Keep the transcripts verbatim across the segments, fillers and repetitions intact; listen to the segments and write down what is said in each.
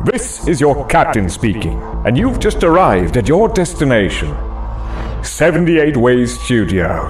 This is your captain speaking, and you've just arrived at your destination, seventy-eight Ways Studio.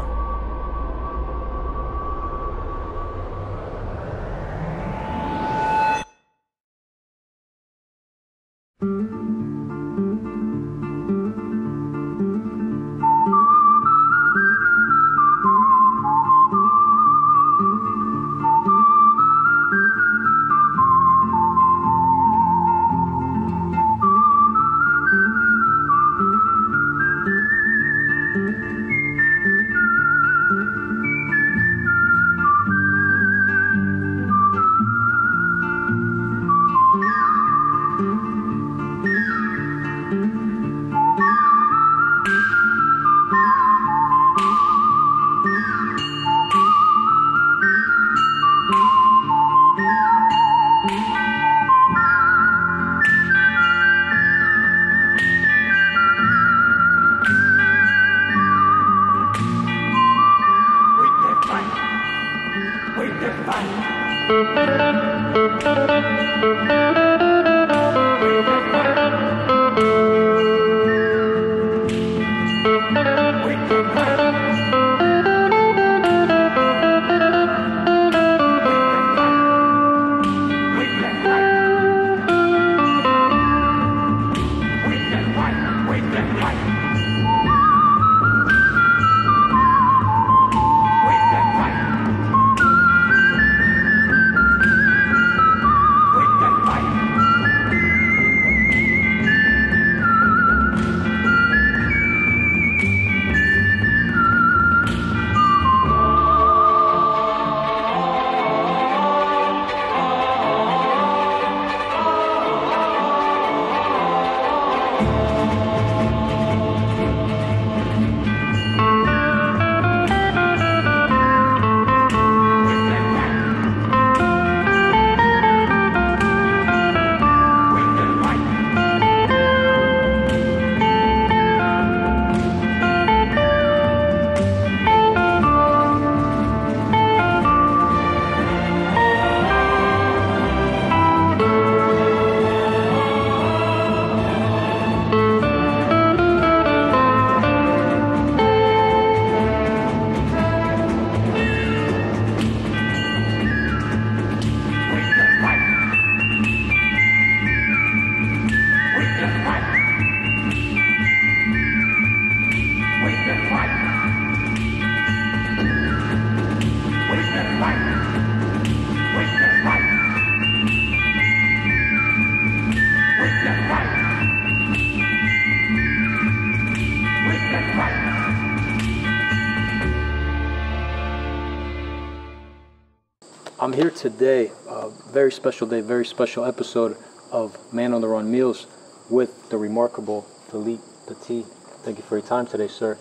I'm here today, a very special day, very special episode of Man on the Run Meals with the remarkable Philippe Petit. Thank you for your time today, sir.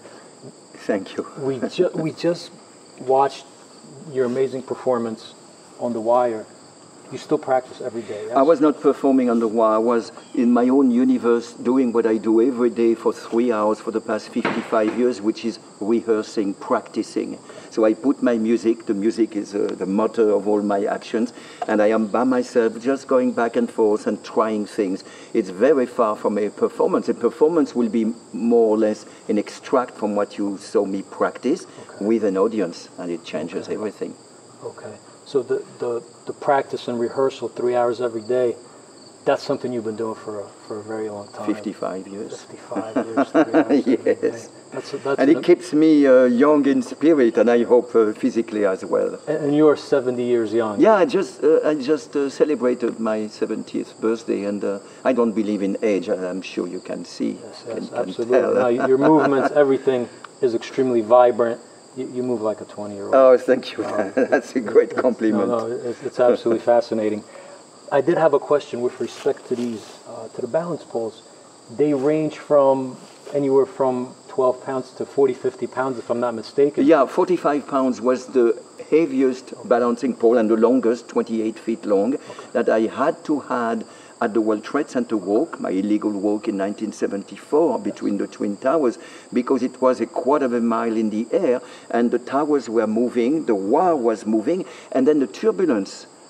Thank you. we, ju we just watched your amazing performance on The Wire. You still practice every day. That's I was not performing on The Wire. I was in my own universe doing what I do every day for three hours for the past fifty-five years, which is rehearsing, practicing. So I put my music, the music is uh, the motor of all my actions, and I am by myself just going back and forth and trying things. It's very far from a performance. A performance will be more or less an extract from what you saw me practice okay. with an audience, and it changes okay. everything. Okay. So the, the, the practice and rehearsal, three hours every day, that's something you've been doing for a, for a very long time. fifty-five years. fifty-five years, three hours yes. That's, that's and it keeps me uh, young in spirit, and I hope uh, physically as well. And, and you are seventy years young. Yeah, I just, uh, I just uh, celebrated my seventieth birthday, and uh, I don't believe in age, I'm sure you can see. Yes, yes, can, absolutely. Can no, your movements, everything is extremely vibrant. You, you move like a twenty-year-old. Oh, thank you. Um, That's a great compliment. No, no, it's, it's absolutely fascinating. I did have a question with respect to these, uh, to the balance poles. They range from anywhere from twelve pounds to forty, fifty pounds, if I'm not mistaken. Yeah, forty-five pounds was the heaviest balancing pole and the longest, twenty-eight feet long, okay. that I had to had at the World Trade Center walk, my illegal walk in nineteen seventy-four between the Twin Towers, because it was a quarter of a mile in the air and the towers were moving, the wire was moving, and then the turbulence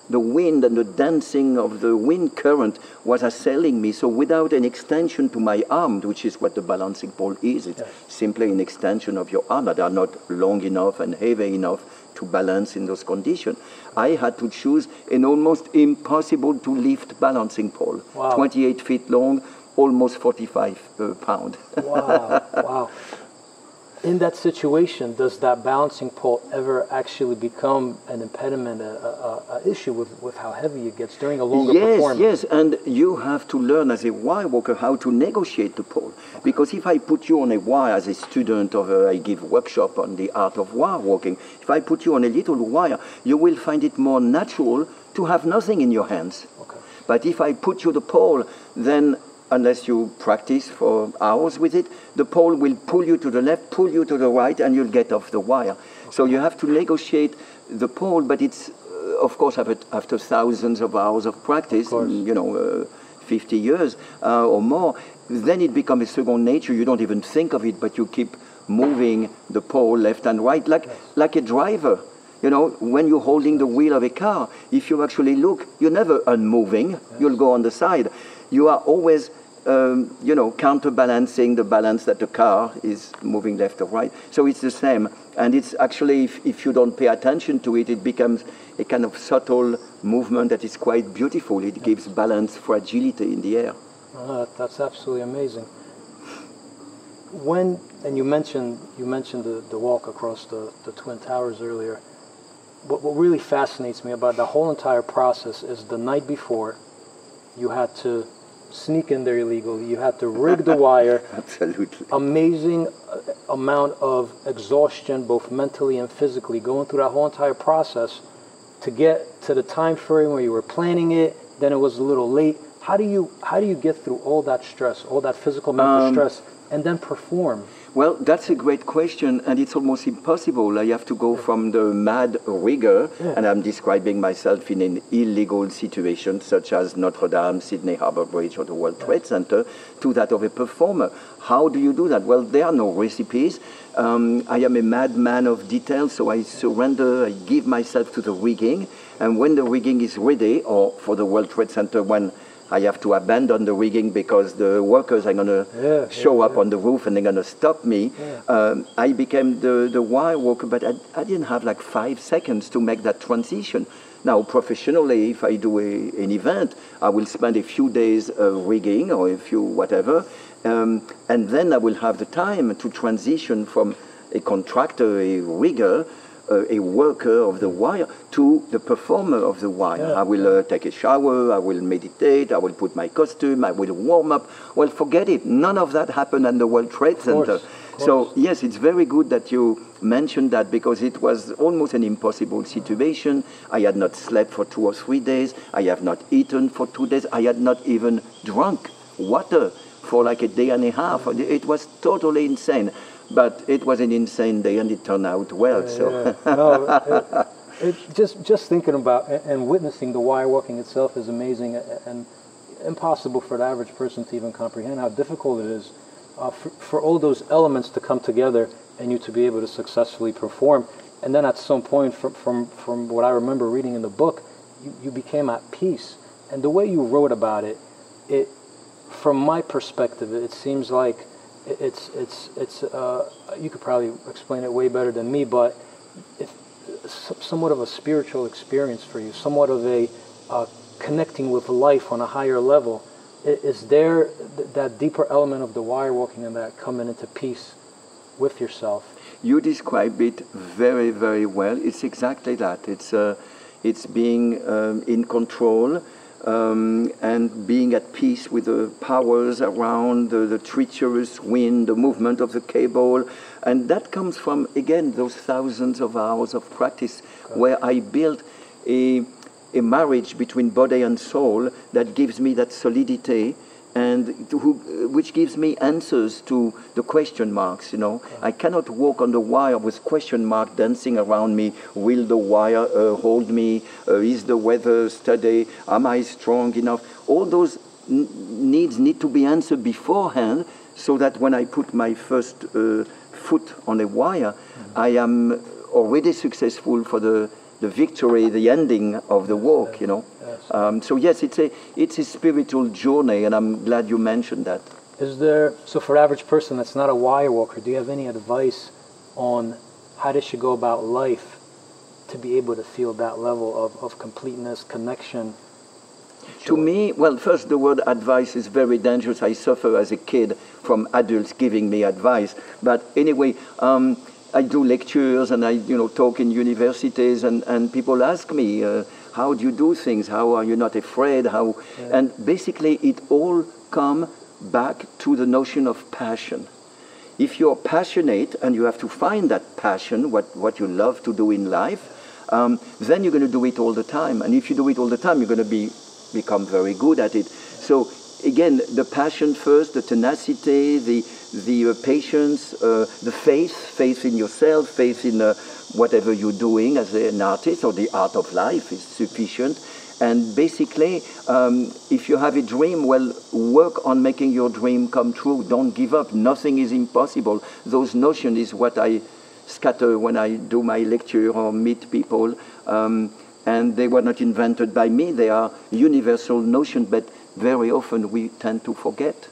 the wind and the dancing of the wind current was assailing me. So without an extension to my arm, which is what the balancing pole is, it's yes. simply an extension of your arm that are not long enough and heavy enough to balance in those conditions. I had to choose an almost impossible to lift balancing pole. Wow. twenty-eight feet long, almost forty-five uh, pounds. Wow, wow. In that situation, does that balancing pole ever actually become an impediment, a, a, a issue with, with how heavy it gets during a longer yes, performance? Yes, yes, and you have to learn as a wire worker how to negotiate the pole. Okay. Because if I put you on a wire as a student of a, I give workshop on the art of wire working, if I put you on a little wire, you will find it more natural to have nothing in your hands. Okay. But if I put you the pole, then unless you practice for hours with it, the pole will pull you to the left, pull you to the right, and you'll get off the wire. Okay. So you have to negotiate the pole, but it's, uh, of course, after, after thousands of hours of practice, of you know, uh, fifty years uh, or more, then it becomes a second nature. You don't even think of it, but you keep moving the pole left and right, like, yes. like a driver. You know, when you're holding the wheel of a car, if you actually look, you're never unmoving. Yes. You'll go on the side. You are always, um, you know, counterbalancing the balance that the car is moving left or right. So it's the same. And it's actually, if, if you don't pay attention to it, it becomes a kind of subtle movement that is quite beautiful. It gives balance, fragility in the air. Oh, that's absolutely amazing. When, and you mentioned, you mentioned the, the walk across the, the Twin Towers earlier. What, what really fascinates me about the whole entire process is the night before, you had to sneak in there illegally. You had to rig the wire. Absolutely. Amazing amount of exhaustion, both mentally and physically, going through that whole entire process to get to the time frame where you were planning it. Then it was a little late. How do you how do you get through all that stress, all that physical, mental um, stress, and then perform? Well, that's a great question, and it's almost impossible. I have to go from the mad rigor, yeah. and I'm describing myself in an illegal situation, such as Notre Dame, Sydney Harbour Bridge, or the World Trade yeah. Center, to that of a performer. How do you do that? Well, there are no recipes. Um, I am a madman of detail, so I surrender, I give myself to the rigging, and when the rigging is ready, or for the World Trade Center, when I have to abandon the rigging because the workers are going to yeah, show yeah, up yeah. on the roof and they're going to stop me. Yeah. Um, I became the, the wire worker, but I, I didn't have like five seconds to make that transition. Now, professionally, if I do a, an event, I will spend a few days uh, rigging or a few whatever, um, and then I will have the time to transition from a contractor, a rigger, Uh, a worker of the wire to the performer of the wire. Yeah. I will uh, take a shower, I will meditate, I will put my costume, I will warm up. Well, forget it. None of that happened at the World Trade Center. So, yes, it's very good that you mentioned that because it was almost an impossible situation. I had not slept for two or three days. I have not eaten for two days. I had not even drunk water for like a day and a half. It was totally insane. But it was an insane day, and it turned out well. Yeah, so, yeah. no, it, it, just just thinking about and witnessing the wire walking itself is amazing, and impossible for the average person to even comprehend how difficult it is uh, for, for all those elements to come together and you to be able to successfully perform. And then at some point, from from from what I remember reading in the book, you, you became at peace. And the way you wrote about it, it from my perspective, it seems like. It's it's it's. Uh, you could probably explain it way better than me, but it's somewhat of a spiritual experience for you, somewhat of a uh, connecting with life on a higher level. Is there th- that deeper element of the wire walking and that coming into peace with yourself? You describe it very very well. It's exactly that. It's uh, it's being um, in control. Um, and being at peace with the powers around, the, the treacherous wind, the movement of the cable. And that comes from, again, those thousands of hours of practice okay. where I built a, a marriage between body and soul that gives me that solidity and to, who, which gives me answers to the question marks, you know. Okay. I cannot walk on the wire with question mark dancing around me. Will the wire uh, hold me? Uh, is the weather steady? Am I strong enough? All those n- needs need to be answered beforehand so that when I put my first uh, foot on a wire, mm-hmm. I am already successful for the the victory, the ending of the walk, you know. Um, so yes, it's a it's a spiritual journey, and I'm glad you mentioned that. Is there, so for the average person that's not a wire walker, do you have any advice on how they should go about life to be able to feel that level of, of completeness, connection? To me, well, first, the word advice is very dangerous. I suffer as a kid from adults giving me advice. But anyway, um, I do lectures and I, you know, talk in universities, and, and people ask me, uh, how do you do things? How are you not afraid? How? Yeah. And basically, it all comes back to the notion of passion. If you're passionate, and you have to find that passion, what, what you love to do in life, um, then you're going to do it all the time. And if you do it all the time, you're going to be become very good at it. So again, the passion first, the tenacity, the the uh, patience, uh, the faith, faith in yourself, faith in uh, whatever you're doing as an artist, or the art of life is sufficient. And basically, um, if you have a dream, well, work on making your dream come true. Don't give up. Nothing is impossible. Those notions is what I scatter when I do my lecture or meet people. Um, And they were not invented by me. They are universal notions, but very often we tend to forget.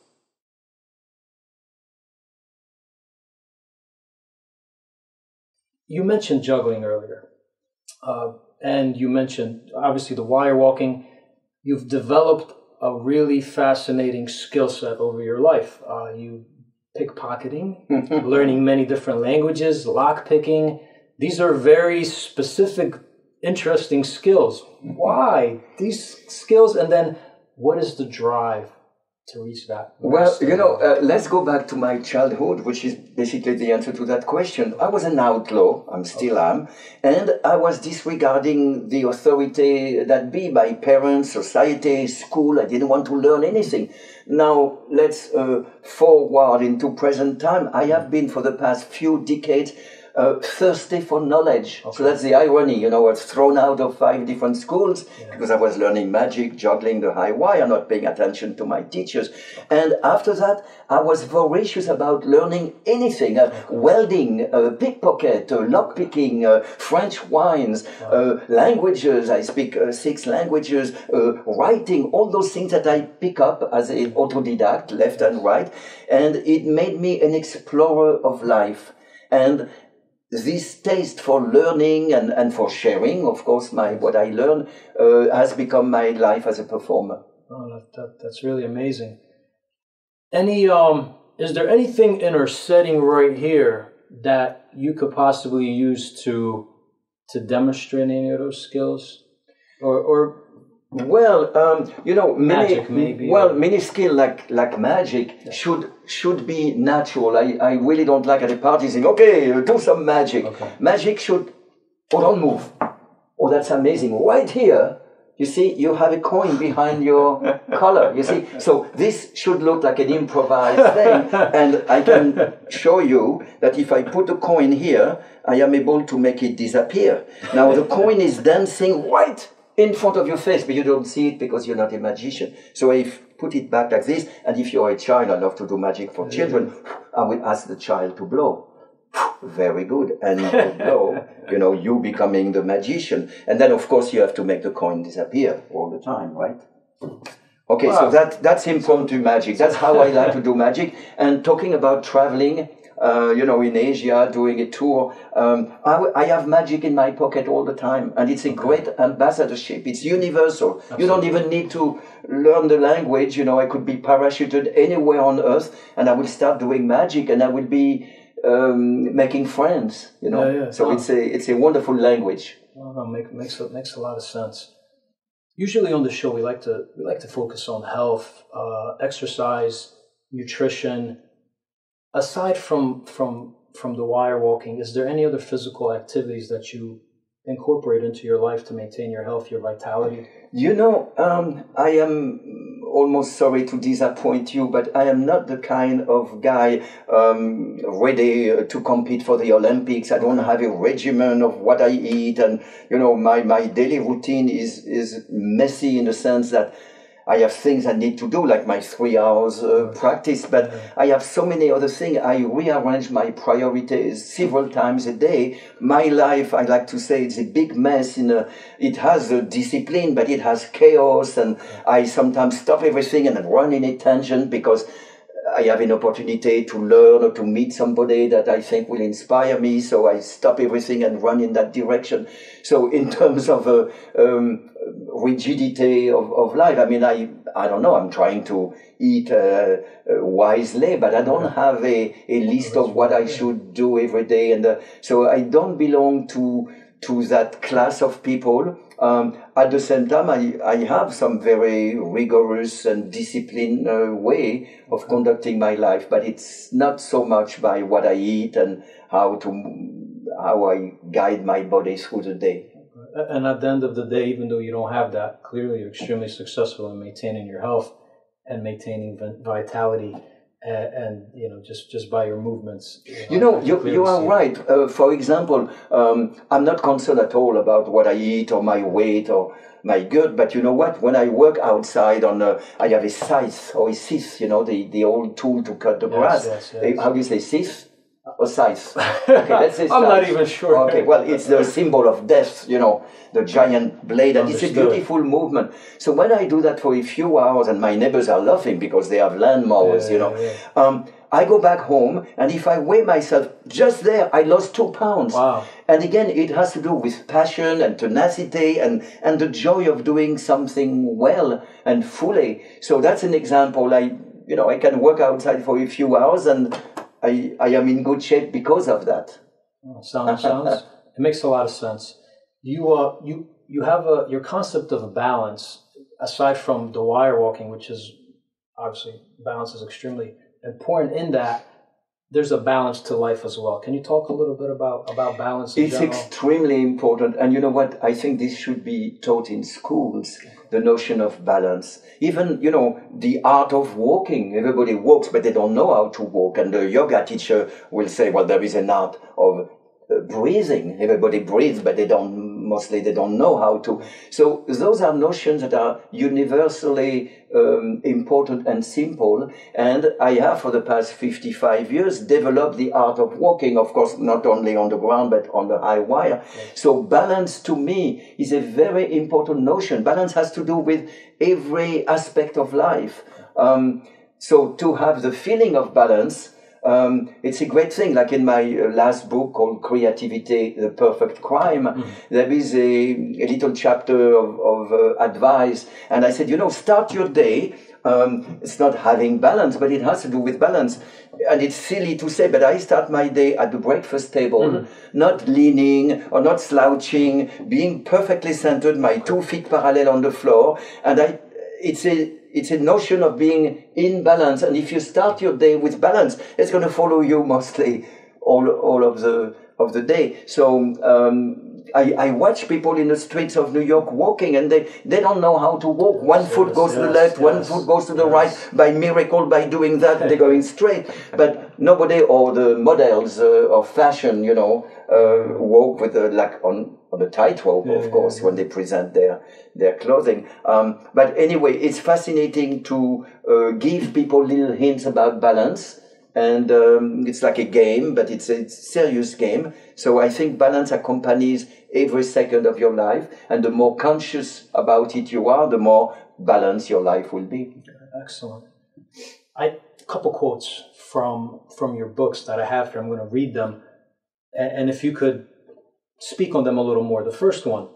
You mentioned juggling earlier. Uh, and you mentioned, obviously, the wire walking. You've developed a really fascinating skill set over your life. Uh, you pickpocketing, learning many different languages, lockpicking. These are very specific, interesting skills. Why these skills, and then what is the drive to reach that? Well, you know, uh, let's go back to my childhood, which is basically the answer to that question. I was an outlaw, I still okay. am, and I was disregarding the authority that be by parents, society, school. I didn't want to learn anything. Now, let's uh, forward into present time. I have been for the past few decades Uh, thirsty for knowledge. Okay. So that's the irony, you know, I was thrown out of five different schools yeah. because I was learning magic, juggling the high wire, not paying attention to my teachers. Okay. And after that, I was voracious about learning anything, uh, okay. welding, uh, pickpocket, uh, lockpicking, uh, French wines, wow. uh, languages. I speak uh, six languages, uh, writing, all those things that I pick up as an autodidact, left and right. And it made me an explorer of life. And this taste for learning and, and for sharing, of course, my what I learn uh, has become my life as a performer. Oh, that, that, that's really amazing. Any um, is there anything in our setting right here that you could possibly use to to demonstrate any of those skills, or or? Well, um, you know, many, magic maybe. Well, many skill like like magic yeah. should should be natural. I, I really don't like at a party saying, okay, do some magic. Okay. Magic should, oh, don't move. Oh, that's amazing. Right here, you see, you have a coin behind your collar. You see, so this should look like an improvised thing, and I can show you that if I put a coin here, I am able to make it disappear. Now the coin is dancing right in front of your face, but you don't see it because you're not a magician. So if put it back like this, and if you're a child, I love to do magic for children, I will ask the child to blow. Very good. And to blow, you know, you becoming the magician. And then, of course, you have to make the coin disappear all the time, right? Okay, wow. So that that's impromptu magic. That's how I like to do magic. And talking about traveling, Uh, you know, in Asia, doing a tour. Um, I, I have magic in my pocket all the time, and it's a great ambassadorship. It's universal. Absolutely. You don't even need to learn the language. You know, I could be parachuted anywhere on earth, and I will start doing magic, and I will be um, making friends. You know, yeah, yeah. so oh. it's a it's a wonderful language. Oh, no, make, makes makes a lot of sense. Usually on the show, we like to we like to focus on health, uh, exercise, nutrition. Aside from from from the wire walking, is there any other physical activities that you incorporate into your life to maintain your health, your vitality? You know, um, I am almost sorry to disappoint you, but I am not the kind of guy um, ready to compete for the Olympics. I don't have a regimen of what I eat, and you know, my, my daily routine is is messy in the sense that I have things I need to do, like my three hours uh, practice, but I have so many other things. I rearrange my priorities several times a day. My life, I like to say, it's a big mess. In a, it has a discipline, but it has chaos, and I sometimes stop everything and then run in a tangent because I have an opportunity to learn or to meet somebody that I think will inspire me, so I stop everything and run in that direction. So in terms of uh, um, rigidity of, of life, I mean, I I don't know, I'm trying to eat uh, uh, wisely, but I don't have a, a list of what I should do every day. And uh, so I don't belong to to that class of people. Um, at the same time, I, I have some very rigorous and disciplined uh, way of conducting my life, but it's not so much by what I eat and how to how I guide my body through the day. And at the end of the day, even though you don't have that, clearly you're extremely successful in maintaining your health and maintaining vitality. And, and you know, just, just by your movements. You know, you, you, you are right. Uh, for example, um, I'm not concerned at all about what I eat or my weight or my gut. But you know what? When I work outside on, a, I have a scythe or a scythe. You know, the, the old tool to cut the grass. Yes, yes, yes. How do you say scythe? Or scythe? Okay, let's say I'm not even sure. Okay, well, it's the symbol of death, you know, the giant blade, and Understood. It's a beautiful movement. So when I do that for a few hours, and my neighbors are laughing because they have landmowers, yeah, you know, yeah, yeah. Um, I go back home, and if I weigh myself just there, I lost two pounds. Wow. And again, it has to do with passion and tenacity and, and the joy of doing something well and fully. So that's an example. I, you know, I can work outside for a few hours, and I, I am in good shape because of that. Oh, sounds, sounds, it makes a lot of sense. You, uh, you, you have a, your concept of a balance, aside from the wire walking, which is obviously balance is extremely important in that there's a balance to life as well. Can you talk a little bit about, about balance in It's general? extremely important. And you know what? I think this should be taught in schools, the notion of balance. Even, you know, the art of walking. Everybody walks, but they don't know how to walk. And the yoga teacher will say, well, there is an art of uh, breathing. Everybody breathes, but they don't, mostly they don't know how to. So those are notions that are universally um, important and simple. And I have, for the past fifty-five years, developed the art of walking, of course, not only on the ground, but on the high wire. Yes. So balance, to me, is a very important notion. Balance has to do with every aspect of life. Um, so to have the feeling of balance, Um, it's a great thing. Like in my uh, last book called Creativity, the Perfect Crime, mm. there is a, a little chapter of, of uh, advice. And I said, you know, start your day. Um, it's not having balance, but it has to do with balance. And it's silly to say, but I start my day at the breakfast table, mm-hmm. not leaning or not slouching, being perfectly centered, my two feet parallel on the floor. And I, it's a, It's a notion of being in balance, and if you start your day with balance, it's going to follow you mostly all all of the of the day. So um, I, I watch people in the streets of New York walking, and they, they don't know how to walk. One yes, foot goes yes, to the left, yes, one foot goes to the yes. right. By miracle, by doing that, they're going straight. But nobody, or the models uh, of fashion, you know, uh, walk with a, like on. on the tightrope, yeah, of course, yeah, yeah. when they present their their clothing. Um, but anyway, it's fascinating to uh, give people little hints about balance, and um, it's like a game, but it's a serious game. So I think balance accompanies every second of your life, and the more conscious about it you are, the more balanced your life will be. Excellent. I a couple quotes from from your books that I have here. I'm going to read them, and, and if you could speak on them a little more. The first one,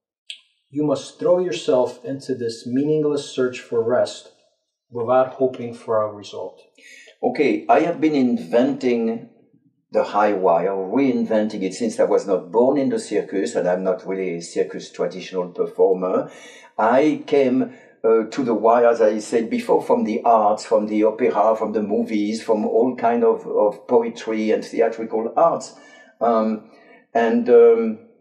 you must throw yourself into this meaningless search for rest without hoping for a result. Okay, I have been inventing the high wire, reinventing it since I was not born in the circus, and I'm not really a circus traditional performer. I came uh, to the wire, as I said before, from the arts, from the opera, from the movies, from all kind of, of poetry and theatrical arts. Um, And um,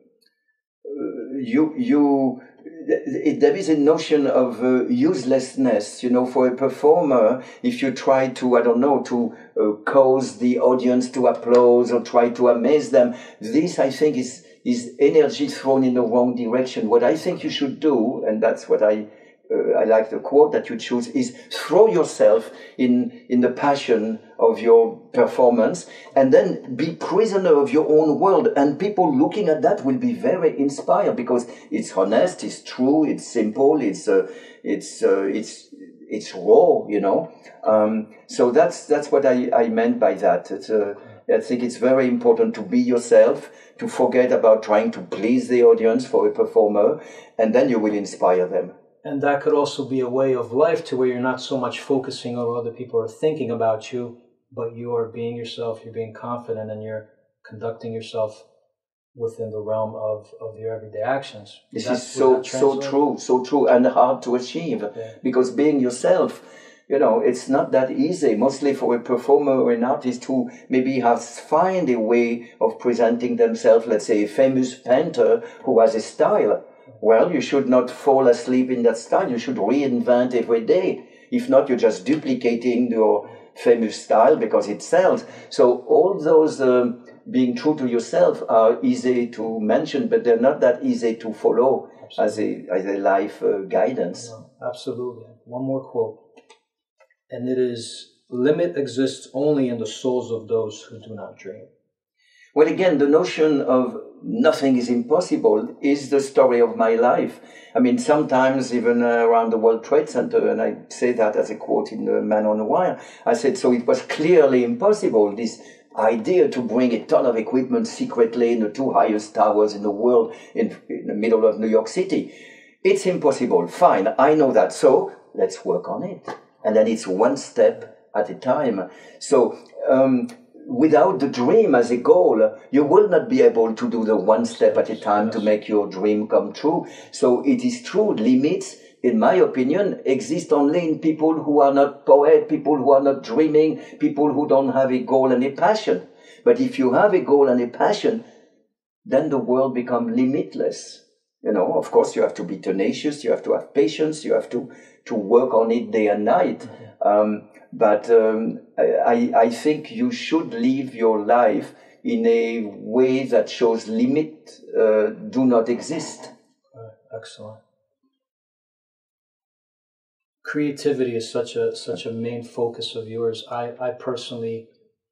you, you, there is a notion of uh, uselessness, you know, for a performer. If you try to, I don't know, to uh, cause the audience to applaud or try to amaze them, this, I think, is is energy thrown in the wrong direction. What I think you should do, and that's what I uh, I like the quote that you choose, is throw yourself in, in the passion of your performance and then be prisoner of your own world. And people looking at that will be very inspired because it's honest, it's true, it's simple, it's, uh, it's, uh, it's, it's raw, you know. Um, so that's, that's what I, I meant by that. It's, uh, I think it's very important to be yourself, to forget about trying to please the audience for a performer, and then you will inspire them. And that could also be a way of life to where you're not so much focusing on what other people are thinking about you, but you are being yourself, you're being confident, and you're conducting yourself within the realm of, of your everyday actions. This is so, so true, so true, and hard to achieve. Yeah. Because being yourself, you know, it's not that easy, mostly for a performer or an artist who maybe has find a way of presenting themselves, let's say a famous painter who has a style. Well, you should not fall asleep in that style. You should reinvent every day. If not, you're just duplicating your famous style because it sells. So all those um, being true to yourself are easy to mention, but they're not that easy to follow as a, as a life uh, guidance. Yeah, absolutely. One more quote. And it is, limit exists only in the souls of those who do not dream. Well, again, the notion of nothing is impossible is the story of my life. I mean, sometimes even uh, around the World Trade Center, and I say that as a quote in the Man on the Wire, I said, so it was clearly impossible, this idea to bring a ton of equipment secretly in the two highest towers in the world in, in the middle of New York City. It's impossible. Fine, I know that. So let's work on it. And then it's one step at a time. So, um, without the dream as a goal, you will not be able to do the one step at a time to make your dream come true. So it is true, limits, in my opinion, exist only in people who are not poets, people who are not dreaming, people who don't have a goal and a passion. But if you have a goal and a passion, then the world becomes limitless. You know, of course, you have to be tenacious, you have to have patience, you have to, to work on it day and night. Mm-hmm. Um, But um, I, I think you should live your life in a way that shows limit uh, do not exist. Excellent. Creativity is such a such a main focus of yours. I, I personally,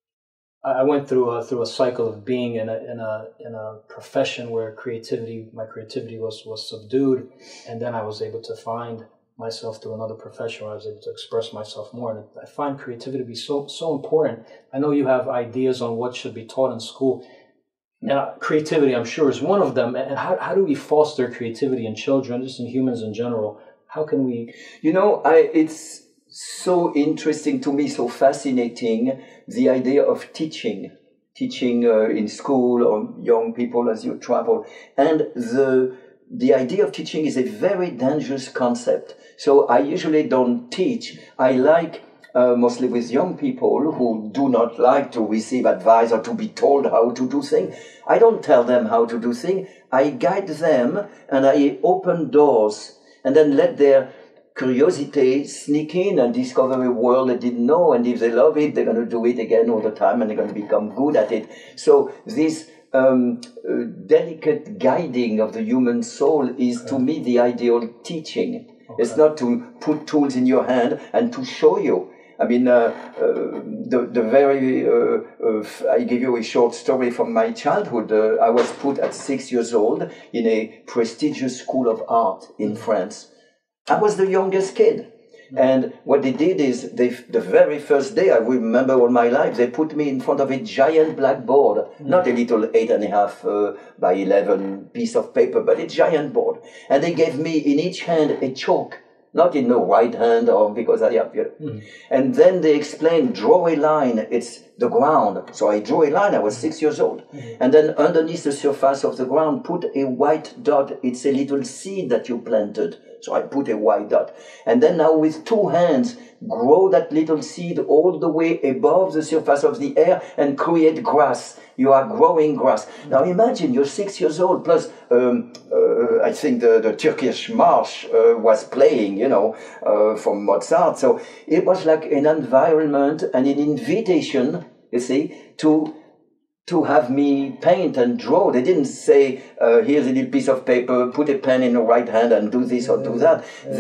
I went through a through a cycle of being in a in a in a profession where creativity, my creativity was was subdued, and then I was able to find myself through another profession where I was able to express myself more. And I find creativity to be so so important. I know you have ideas on what should be taught in school. Now, creativity, I'm sure, is one of them. And how, how do we foster creativity in children, just in humans in general? How can we... You know, I, it's so interesting to me, so fascinating, the idea of teaching. Teaching uh, in school or young people as you travel. And the... The idea of teaching is a very dangerous concept. So I usually don't teach. I like, uh, mostly with young people who do not like to receive advice or to be told how to do things. I don't tell them how to do things. I guide them and I open doors and then let their curiosity sneak in and discover a world they didn't know. And if they love it, they're going to do it again all the time and they're going to become good at it. So this Um, uh, delicate guiding of the human soul is, okay, to me, the ideal teaching. Okay. It's not to put tools in your hand and to show you. I mean, uh, uh, the, the very, uh, uh, I give you a short story from my childhood. Uh, I was put at six years old in a prestigious school of art in mm-hmm. France. I was the youngest kid. And what they did is, they, the very first day, I remember all my life, they put me in front of a giant blackboard, mm. not a little eight and a half uh, by eleven piece of paper, but a giant board. And they gave me in each hand a chalk, not in the right hand or because I have, you know. Mm. And then they explained, draw a line, it's the ground. So I drew a line, I was six years old. Mm. And then underneath the surface of the ground, put a white dot, it's a little seed that you planted. So I put a white dot. And then now with two hands, grow that little seed all the way above the surface of the air and create grass. You are growing grass. Now imagine you're six years old, plus um, uh, I think the, the Turkish march uh, was playing, you know, uh, from Mozart. So it was like an environment and an invitation, you see, to to have me paint and draw. They didn't say, uh, here's a little piece of paper, put a pen in the right hand and do this or do that. Yeah. They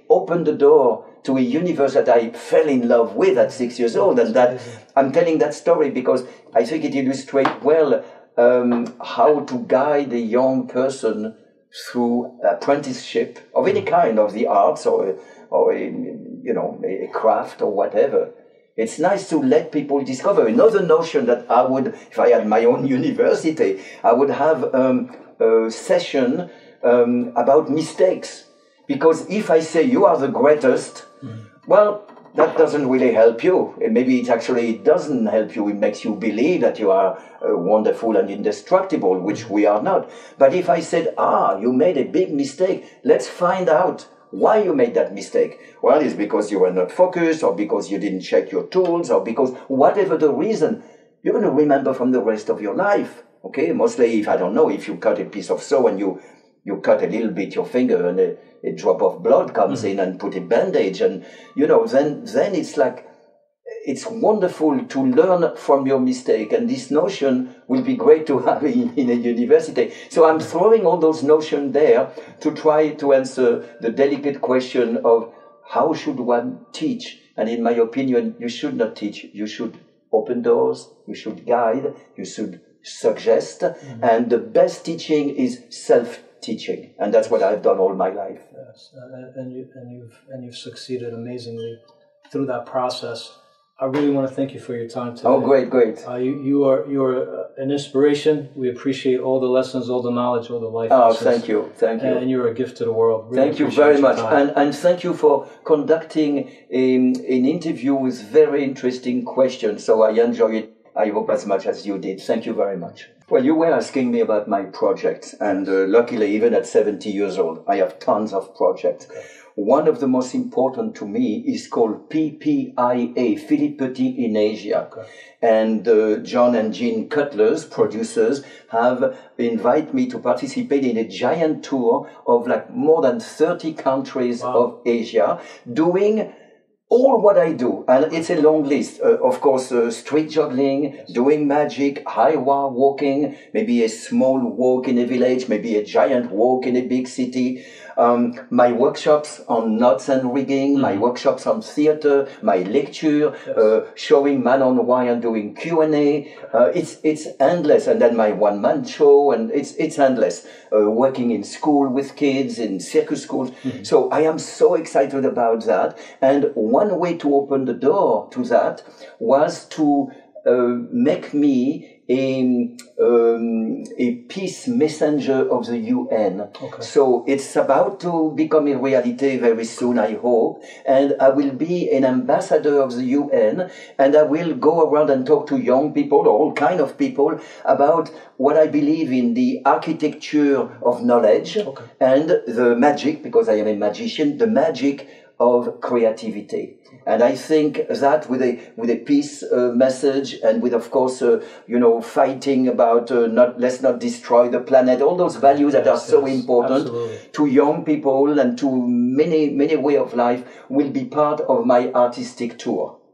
opened the door to a universe that I fell in love with at six years old. And that I'm telling that story because I think it illustrates well um, how to guide a young person through apprenticeship of any kind, of the arts or, or a, you know, a craft or whatever. It's nice to let people discover. Another notion that I would, if I had my own university, I would have um, a session um, about mistakes. Because if I say you are the greatest, mm-hmm. well, that doesn't really help you. And maybe it actually doesn't help you. It makes you believe that you are uh, wonderful and indestructible, which we are not. But if I said, ah, you made a big mistake, let's find out why you made that mistake. Well, it's because you were not focused, or because you didn't check your tools, or because whatever the reason, you're going to remember from the rest of your life. Okay, mostly if, I don't know, if you cut a piece of saw and you you cut a little bit your finger and a, a drop of blood comes mm-hmm. in and put a bandage, and you know, then then it's like, it's wonderful to learn from your mistake, and this notion will be great to have in, in a university. So I'm throwing all those notions there to try to answer the delicate question of how should one teach? And in my opinion, you should not teach. You should open doors, you should guide, you should suggest, mm-hmm. and the best teaching is self-teaching, and that's what I've done all my life. Yes, uh, and you and you've and you've succeeded amazingly through that process. I really want to thank you for your time today. Oh, great, great. Uh, you, you are you are uh, an inspiration. We appreciate all the lessons, all the knowledge, all the life oh, lessons. Oh, thank you, thank you. And you're a gift to the world. Really thank you very much. And, and thank you for conducting a, an interview with very interesting questions. So I enjoy it, I hope, as much as you did. Thank you very much. Well, you were asking me about my projects. And uh, luckily, even at seventy years old, I have tons of projects. Okay. One of the most important to me is called P P I A, Philippe Petit in Asia. Okay. And uh, John and Jean Cutler's producers have invited me to participate in a giant tour of like more than thirty countries wow. of Asia, doing all what I do. And it's a long list. Uh, of course, uh, street juggling, yes. doing magic, high wire walking, maybe a small walk in a village, maybe a giant walk in a big city. Um, my workshops on knots and rigging, mm-hmm. my workshops on theater, my lecture, yes. uh, showing man on wire, doing Q and A. Uh, it's it's endless, and then my one-man show, and it's it's endless. Uh, working in school with kids, in circus schools. Mm-hmm. So I am so excited about that. And one way to open the door to that was to uh, make me a, um, a peace messenger of the U N. Okay. So it's about to become a reality very soon, I hope. And I will be an ambassador of the U N, and I will go around and talk to young people, all kind of people, about what I believe in, the architecture of knowledge okay. and the magic, because I am a magician, the magic of creativity. And I think that with a with a peace uh, message, and with, of course, uh, you know, fighting about uh, not let's not destroy the planet, all those values that yes, are so yes, important absolutely. To young people and to many many way of life, will be part of my artistic tour.